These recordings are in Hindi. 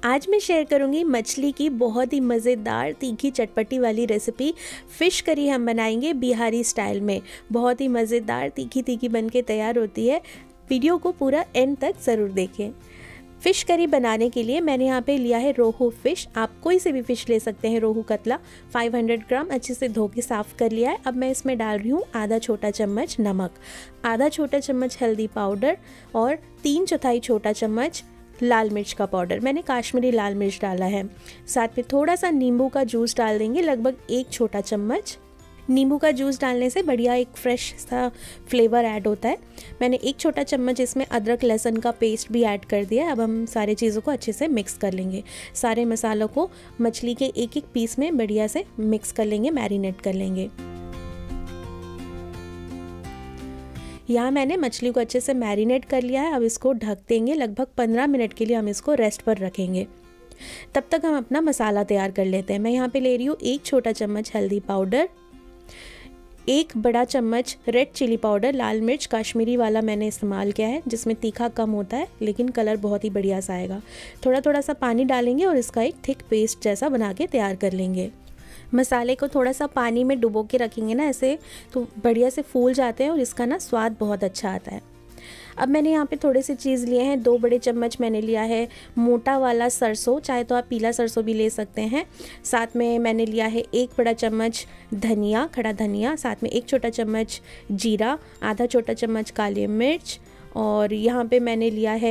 आज मैं शेयर करूंगी मछली की बहुत ही मज़ेदार तीखी चटपटी वाली रेसिपी। फ़िश करी हम बनाएंगे बिहारी स्टाइल में। बहुत ही मज़ेदार तीखी तीखी बन के तैयार होती है। वीडियो को पूरा एंड तक ज़रूर देखें। फ़िश करी बनाने के लिए मैंने यहाँ पे लिया है रोहू फ़िश। आप कोई से भी फ़िश ले सकते हैं। रोहू कतला 500 ग्राम अच्छे से धो के साफ़ कर लिया है। अब मैं इसमें डाल रही हूँ आधा छोटा चम्मच नमक, आधा छोटा चम्मच हल्दी पाउडर और 3/4 छोटा चम्मच लाल मिर्च का पाउडर। मैंने काश्मीरी लाल मिर्च डाला है। साथ में थोड़ा सा नींबू का जूस डाल देंगे, लगभग 1 छोटा चम्मच। नींबू का जूस डालने से बढ़िया एक फ्रेश सा फ्लेवर ऐड होता है। मैंने 1 छोटा चम्मच इसमें अदरक लहसुन का पेस्ट भी ऐड कर दिया। अब हम सारे चीज़ों को अच्छे से मिक्स कर लेंगे। सारे मसालों को मछली के एक एक पीस में बढ़िया से मिक्स कर लेंगे, मैरिनेट कर लेंगे। यहाँ मैंने मछली को अच्छे से मैरिनेट कर लिया है। अब इसको ढक देंगे, लगभग 15 मिनट के लिए हम इसको रेस्ट पर रखेंगे। तब तक हम अपना मसाला तैयार कर लेते हैं। मैं यहाँ पे ले रही हूँ 1 छोटा चम्मच हल्दी पाउडर, 1 बड़ा चम्मच रेड चिली पाउडर। लाल मिर्च काश्मीरी वाला मैंने इस्तेमाल किया है, जिसमें तीखा कम होता है लेकिन कलर बहुत ही बढ़िया सा आएगा। थोड़ा थोड़ा सा पानी डालेंगे और इसका एक थिक पेस्ट जैसा बना के तैयार कर लेंगे। मसाले को थोड़ा सा पानी में डुबो के रखेंगे ना, ऐसे तो बढ़िया से फूल जाते हैं और इसका ना स्वाद बहुत अच्छा आता है। अब मैंने यहाँ पे थोड़े से चीज़ लिए हैं। 2 बड़े चम्मच मैंने लिया है मोटा वाला सरसों, चाहे तो आप पीला सरसों भी ले सकते हैं। साथ में मैंने लिया है 1 बड़ा चम्मच धनिया, खड़ा धनिया। साथ में 1 छोटा चम्मच जीरा, आधा छोटा चम्मच काली मिर्च, और यहाँ पे मैंने लिया है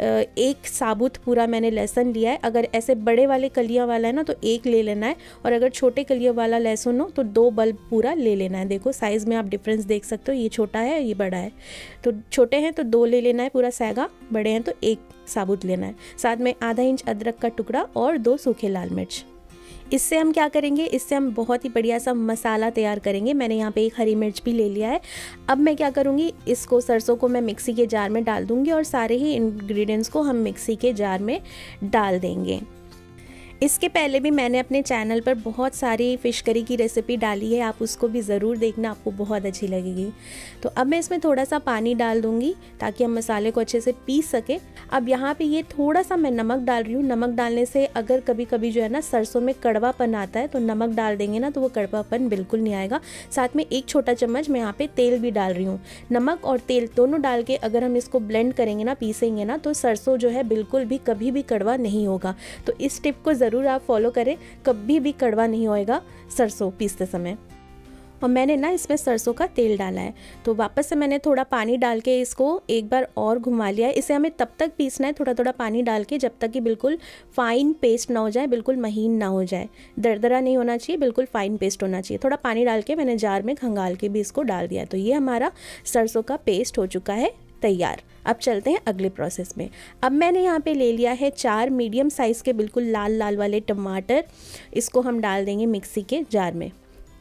1 साबुत पूरा मैंने लहसुन लिया है। अगर ऐसे बड़े वाले कलियाँ वाला है ना तो 1 ले लेना है, और अगर छोटे कलियों वाला लहसुन हो तो 2 बल्ब पूरा ले लेना है। देखो साइज़ में आप डिफरेंस देख सकते हो, ये छोटा है ये बड़ा है। तो छोटे हैं तो 2 ले लेना है पूरा सैगा, बड़े हैं तो 1 साबुत लेना है। साथ में आधा इंच अदरक का टुकड़ा और 2 सूखे लाल मिर्च। इससे हम क्या करेंगे, इससे हम बहुत ही बढ़िया सा मसाला तैयार करेंगे। मैंने यहाँ पे 1 हरी मिर्च भी ले लिया है। अब मैं क्या करूँगी, इसको सरसों को मैं मिक्सी के जार में डाल दूँगी और सारे ही इंग्रेडिएंट्स को हम मिक्सी के जार में डाल देंगे। इसके पहले भी मैंने अपने चैनल पर बहुत सारी फ़िश करी की रेसिपी डाली है, आप उसको भी ज़रूर देखना, आपको बहुत अच्छी लगेगी। तो अब मैं इसमें थोड़ा सा पानी डाल दूँगी ताकि हम मसाले को अच्छे से पीस सके। अब यहाँ पे ये थोड़ा सा मैं नमक डाल रही हूँ। नमक डालने से अगर कभी कभी जो है ना सरसों में कड़वापन आता है, तो नमक डाल देंगे ना तो वो कड़वापन बिल्कुल नहीं आएगा। साथ में 1 छोटा चम्मच मैं यहाँ पे तेल भी डाल रही हूँ। नमक और तेल दोनों डाल के अगर हम इसको ब्लेंड करेंगे ना, पीसेंगे ना, तो सरसों जो है बिल्कुल भी कभी भी कड़वा नहीं होगा। तो इस टिप को ज़रूर आप फॉलो करें, कभी भी कड़वा नहीं होएगा सरसों पीसते समय। और मैंने ना इसमें सरसों का तेल डाला है, तो वापस से मैंने थोड़ा पानी डाल के इसको एक बार और घुमा लिया है। इसे हमें तब तक पीसना है थोड़ा थोड़ा पानी डाल के, जब तक कि बिल्कुल फाइन पेस्ट ना हो जाए, बिल्कुल महीन ना हो जाए, दरदरा नहीं होना चाहिए, बिल्कुल फाइन पेस्ट होना चाहिए। थोड़ा पानी डाल के मैंने जार में खंगाल के भी इसको डाल दिया। तो ये हमारा सरसों का पेस्ट हो चुका है तैयार। अब चलते हैं अगले प्रोसेस में। अब मैंने यहाँ पे ले लिया है 4 मीडियम साइज़ के बिल्कुल लाल लाल वाले टमाटर। इसको हम डाल देंगे मिक्सी के जार में।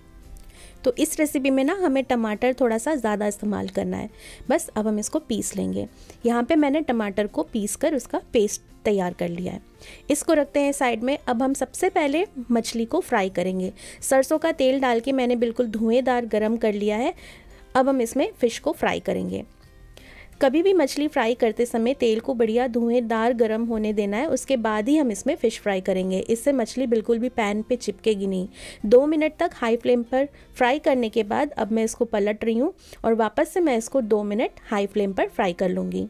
तो इस रेसिपी में ना हमें टमाटर थोड़ा सा ज़्यादा इस्तेमाल करना है। बस अब हम इसको पीस लेंगे। यहाँ पे मैंने टमाटर को पीस कर उसका पेस्ट तैयार कर लिया है। इसको रखते हैं साइड में। अब हम सबसे पहले मछली को फ्राई करेंगे। सरसों का तेल डाल के मैंने बिल्कुल धुएँदार गर्म कर लिया है। अब हम इसमें फ़िश को फ्राई करेंगे। कभी भी मछली फ्राई करते समय तेल को बढ़िया धुएंदार गर्म होने देना है, उसके बाद ही हम इसमें फ़िश फ्राई करेंगे। इससे मछली बिल्कुल भी पैन पे चिपकेगी नहीं। 2 मिनट तक हाई फ्लेम पर फ्राई करने के बाद अब मैं इसको पलट रही हूँ और वापस से मैं इसको 2 मिनट हाई फ्लेम पर फ्राई कर लूँगी।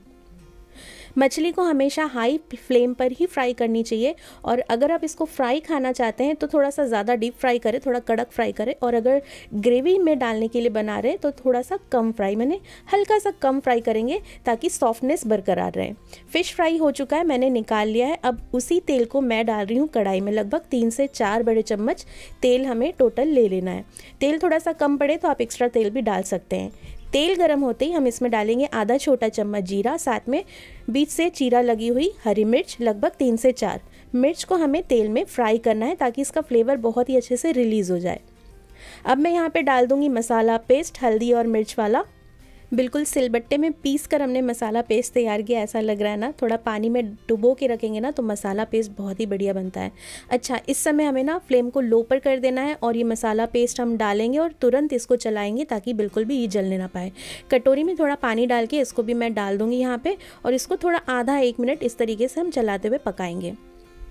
मछली को हमेशा हाई फ्लेम पर ही फ्राई करनी चाहिए, और अगर आप इसको फ्राई खाना चाहते हैं तो थोड़ा सा ज़्यादा डीप फ्राई करें, थोड़ा कड़क फ्राई करें, और अगर ग्रेवी में डालने के लिए बना रहे तो थोड़ा सा कम फ्राई, मैंने हल्का सा कम फ्राई करेंगे ताकि सॉफ्टनेस बरकरार रहे। फ़िश फ्राई हो चुका है, मैंने निकाल लिया है। अब उसी तेल को मैं डाल रही हूँ कढ़ाई में। लगभग 3 से 4 बड़े चम्मच तेल हमें टोटल ले लेना है। तेल थोड़ा सा कम पड़े तो आप एक्स्ट्रा तेल भी डाल सकते हैं। तेल गरम होते ही हम इसमें डालेंगे आधा छोटा चम्मच जीरा, साथ में बीच से चीरा लगी हुई हरी मिर्च, लगभग 3 से 4। मिर्च को हमें तेल में फ्राई करना है ताकि इसका फ्लेवर बहुत ही अच्छे से रिलीज़ हो जाए। अब मैं यहाँ पे डाल दूँगी मसाला पेस्ट, हल्दी और मिर्च वाला। बिल्कुल सिलबट्टे में पीस कर हमने मसाला पेस्ट तैयार किया, ऐसा लग रहा है ना। थोड़ा पानी में डुबो के रखेंगे ना तो मसाला पेस्ट बहुत ही बढ़िया बनता है। अच्छा, इस समय हमें ना फ्लेम को लो पर कर देना है और ये मसाला पेस्ट हम डालेंगे और तुरंत इसको चलाएंगे ताकि बिल्कुल भी ये जलने ना पाए। कटोरी में थोड़ा पानी डाल के इसको भी मैं डाल दूँगी यहाँ पर, और इसको थोड़ा आधा 1 मिनट इस तरीके से हम चलाते हुए पकाएंगे।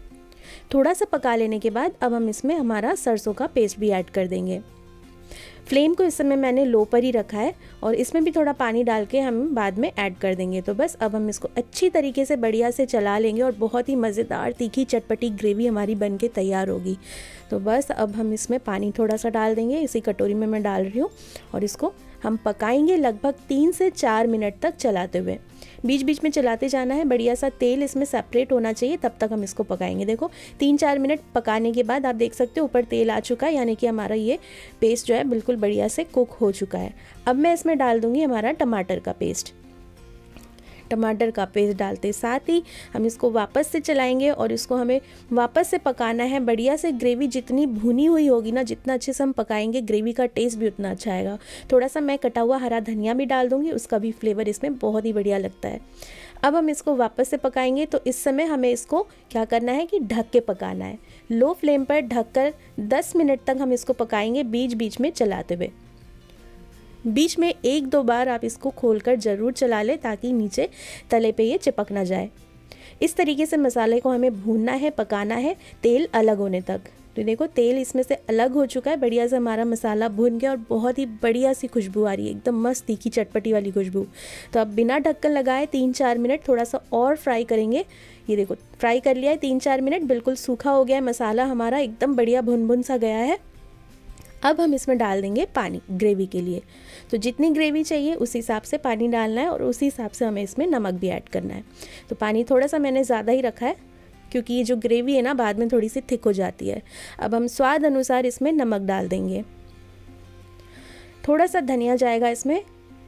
थोड़ा सा पका लेने के बाद अब हम इसमें हमारा सरसों का पेस्ट भी ऐड कर देंगे। फ्लेम को इस समय मैंने लो पर ही रखा है और इसमें भी थोड़ा पानी डाल के हम बाद में ऐड कर देंगे। तो बस अब हम इसको अच्छी तरीके से बढ़िया से चला लेंगे और बहुत ही मज़ेदार तीखी चटपटी ग्रेवी हमारी बन के तैयार होगी। तो बस अब हम इसमें पानी थोड़ा सा डाल देंगे, इसी कटोरी में मैं डाल रही हूँ, और इसको हम पकाएंगे लगभग 3 से 4 मिनट तक चलाते हुए। बीच बीच में चलाते जाना है, बढ़िया सा तेल इसमें सेपरेट होना चाहिए, तब तक हम इसको पकाएंगे। देखो 3-4 मिनट पकाने के बाद आप देख सकते हो ऊपर तेल आ चुका है, यानी कि हमारा ये पेस्ट जो है बिल्कुल बढ़िया से कुक हो चुका है। अब मैं इसमें डाल दूंगी हमारा टमाटर का पेस्ट। टमाटर का पेस्ट डालते साथ ही हम इसको वापस से चलाएंगे और इसको हमें वापस से पकाना है बढ़िया से। ग्रेवी जितनी भुनी हुई होगी ना, जितना अच्छे से हम पकाएंगे, ग्रेवी का टेस्ट भी उतना अच्छा आएगा। थोड़ा सा मैं कटा हुआ हरा धनिया भी डाल दूंगी, उसका भी फ्लेवर इसमें बहुत ही बढ़िया लगता है। अब हम इसको वापस से पकाएंगे। तो इस समय हमें इसको क्या करना है कि ढक के पकाना है। लो फ्लेम पर ढककर 10 मिनट तक हम इसको पकाएंगे, बीच बीच में चलाते हुए। बीच में 1-2 बार आप इसको खोलकर ज़रूर चला लें ताकि नीचे तले पे ये चिपक ना जाए। इस तरीके से मसाले को हमें भूनना है, पकाना है, तेल अलग होने तक। तो देखो तेल इसमें से अलग हो चुका है, बढ़िया से हमारा मसाला भून गया और बहुत ही बढ़िया सी खुशबू आ रही है, एकदम मस्त तीखी चटपटी वाली खुशबू। तो अब बिना ढक्कन लगाए 3-4 मिनट थोड़ा सा और फ्राई करेंगे। ये देखो फ्राई कर लिया है 3-4 मिनट, बिल्कुल सूखा हो गया है मसाला हमारा, एकदम बढ़िया भुन भुन सा गया है। अब हम इसमें डाल देंगे पानी ग्रेवी के लिए। तो जितनी ग्रेवी चाहिए उस हिसाब से पानी डालना है और उसी हिसाब से हमें इसमें नमक भी ऐड करना है। तो पानी थोड़ा सा मैंने ज़्यादा ही रखा है क्योंकि ये जो ग्रेवी है ना बाद में थोड़ी सी थिक हो जाती है। अब हम स्वाद अनुसार इसमें नमक डाल देंगे, थोड़ा सा धनिया जाएगा इसमें,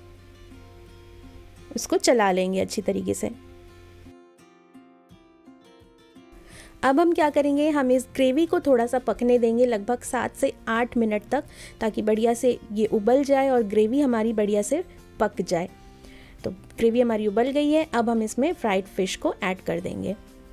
उसको चला लेंगे अच्छी तरीके से। अब हम क्या करेंगे, हम इस ग्रेवी को थोड़ा सा पकने देंगे लगभग 7 से 8 मिनट तक, ताकि बढ़िया से ये उबल जाए और ग्रेवी हमारी बढ़िया से पक जाए। तो ग्रेवी हमारी उबल गई है। अब हम इसमें फ्राइड फिश को ऐड कर देंगे।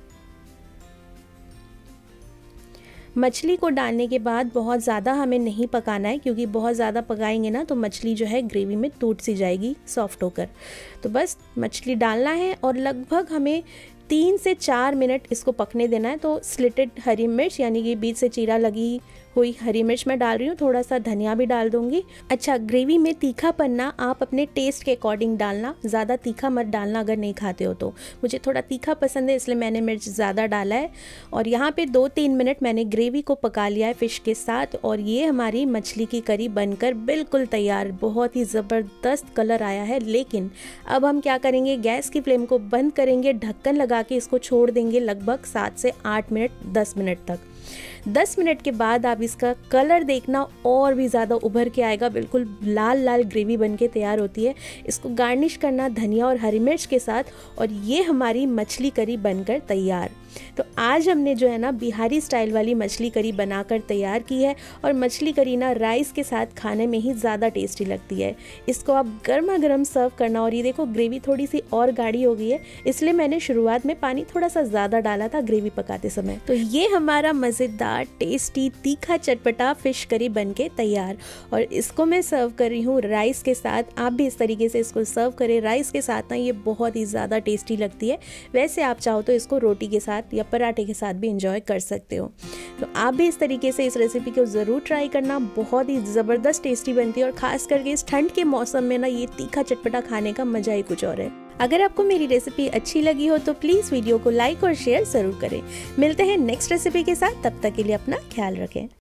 मछली को डालने के बाद बहुत ज़्यादा हमें नहीं पकाना है, क्योंकि बहुत ज़्यादा पकाएंगे ना तो मछली जो है ग्रेवी में टूट सी जाएगी सॉफ्ट होकर। तो बस मछली डालना है और लगभग हमें 3 से 4 मिनट इसको पकने देना है। तो स्लिटेड हरी मिर्च यानी कि बीच से चीरा लगी हुई हरी मिर्च मैं डाल रही हूँ, थोड़ा सा धनिया भी डाल दूंगी। अच्छा, ग्रेवी में तीखापन ना आप अपने टेस्ट के अकॉर्डिंग डालना, ज़्यादा तीखा मत डालना अगर नहीं खाते हो तो। मुझे थोड़ा तीखा पसंद है इसलिए मैंने मिर्च ज़्यादा डाला है। और यहाँ पे 2-3 मिनट मैंने ग्रेवी को पका लिया है फ़िश के साथ और ये हमारी मछली की करी बनकर बिल्कुल तैयार। बहुत ही ज़बरदस्त कलर आया है। लेकिन अब हम क्या करेंगे, गैस की फ्लेम को बंद करेंगे, ढक्कन लगा के इसको छोड़ देंगे लगभग 7 से 8 मिनट, 10 मिनट तक। 10 मिनट के बाद आप इसका कलर देखना और भी ज़्यादा उभर के आएगा, बिल्कुल लाल लाल ग्रेवी बनके तैयार होती है। इसको गार्निश करना धनिया और हरी मिर्च के साथ और ये हमारी मछली करी बनकर तैयार। तो आज हमने जो है ना बिहारी स्टाइल वाली मछली करी बनाकर तैयार की है और मछली करी ना राइस के साथ खाने में ही ज़्यादा टेस्टी लगती है। इसको आप गर्मा गर्म सर्व करना। और ये देखो ग्रेवी थोड़ी सी और गाढ़ी हो गई है, इसलिए मैंने शुरुआत में पानी थोड़ा सा ज़्यादा डाला था ग्रेवी पकाते समय। तो ये हमारा मज़ेदार टेस्टी तीखा चटपटा फिश करी बनके तैयार और इसको मैं सर्व कर रही हूँ राइस के साथ। आप भी इस तरीके से इसको सर्व करें राइस के साथ ना, ये बहुत ही ज़्यादा टेस्टी लगती है। वैसे आप चाहो तो इसको रोटी के साथ या पराठे के साथ भी एंजॉय कर सकते हो। तो आप भी इस तरीके से इस रेसिपी को ज़रूर ट्राई करना, बहुत ही ज़बरदस्त टेस्टी बनती है और ख़ास करके इस ठंड के मौसम में ना ये तीखा चटपटा खाने का मज़ा ही कुछ और है। अगर आपको मेरी रेसिपी अच्छी लगी हो तो प्लीज़ वीडियो को लाइक और शेयर ज़रूर करें। मिलते हैं नेक्स्ट रेसिपी के साथ, तब तक के लिए अपना ख्याल रखें।